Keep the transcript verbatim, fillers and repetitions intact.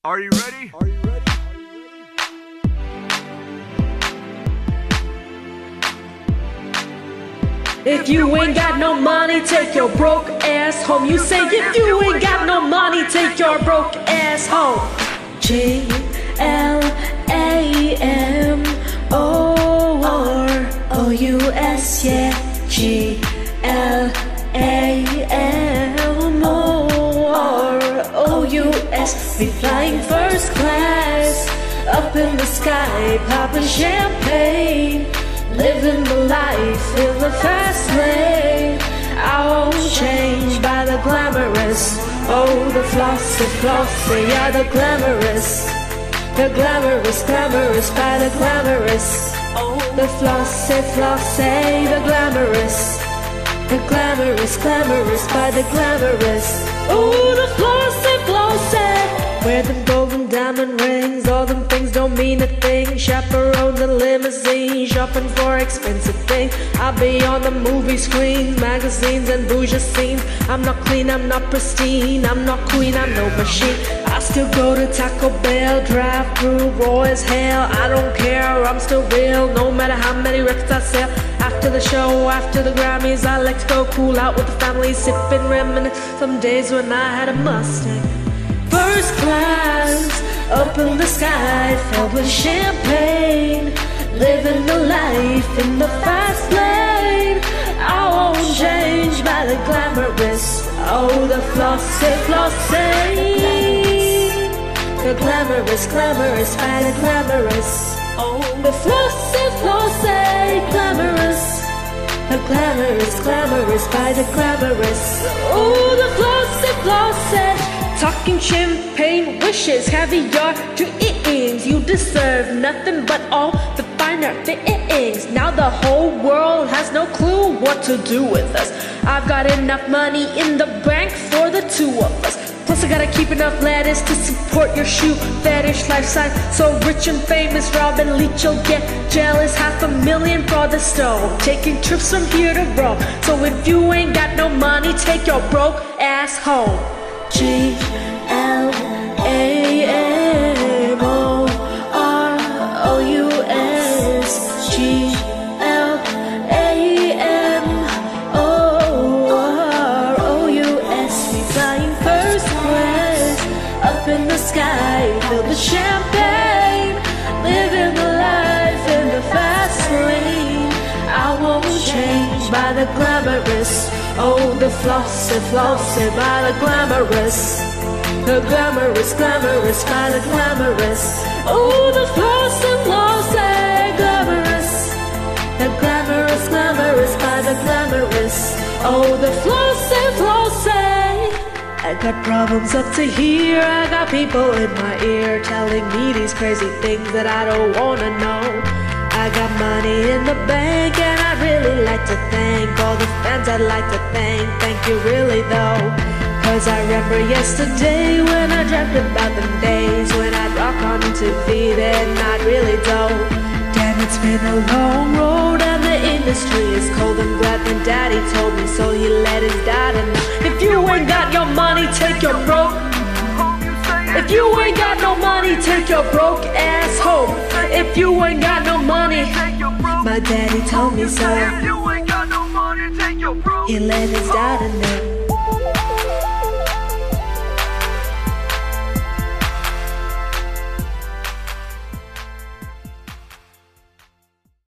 Are you ready? Are you ready? If you ain't got no money, take your broke ass home. You say if you ain't got no money, take your broke ass home. G L A M O R O U S, yeah. G L A M O R O U S. We flying first class up in the sky, popping champagne, living the life in the fast lane. I won't change by the glamorous. Oh, the flossy, flossy, yeah, the glamorous. The glamorous, glamorous by the glamorous. Oh, the flossy, flossy, the glamorous. The glamorous, glamorous by the glamorous. Oh, the flossy, flossy. Wear them golden diamond rings, all them things don't mean a thing. Chaperones and limousines, shopping for expensive things. I'll be on the movie screens, magazines and bougie scenes. I'm not clean, I'm not pristine, I'm not queen, I'm no machine. I still go to Taco Bell, drive through raw as hell. I don't care, I'm still real, no matter how many records I sell. After the show, after the Grammys, I like to go cool out with the family, sipping, reminiscing some days when I had a Mustang. First class, up in the sky, filled with champagne, living the life in the fast lane. I won't change by the glamorous. Oh, the flossy, flossy. The glamorous, glamorous by the glamorous. Oh, the flossy, flossy, glamorous. The glamorous, glamorous by the glamorous. Oh, the flossy, flossy. Talking champagne wishes, caviar dreams. You deserve nothing but all the finer things. Now the whole world has no clue what to do with us. I've got enough money in the bank for the two of us. Plus I gotta keep enough lettuce to support your shoe fetish lifestyle. So rich and famous, Robin Leach, you'll get jealous. Half a million for the stove, taking trips from here to Rome. So if you ain't got no money, take your broke ass home. G L A M O R O U S. G L A M O R O U S. We flying first class up in the sky, filled with champagne, living the life in the fast lane. I won't change by the glamorous. Oh, the flossy, flossy by the glamorous. The glamorous, glamorous by the glamorous. Oh, the flossy, flossy, glamorous. The glamorous, glamorous by the glamorous. Oh, the flossy, flossy. I got problems up to here, I got people in my ear telling me these crazy things that I don't wanna know. I got money in the bank and I'd really like to thank all the fans. I'd like to thank, thank you really though. Cause I remember yesterday when I dreamt about them days when I'd rock on T V, then I'd really do. Damn, it's been a long road and the industry is cold. I'm glad my daddy told me, so he let his daughter know. If you ain't got your money, take your broke. If you ain't got no money, take your broke ass home. If you ain't got no money, my daddy told me so. He let his daughter know.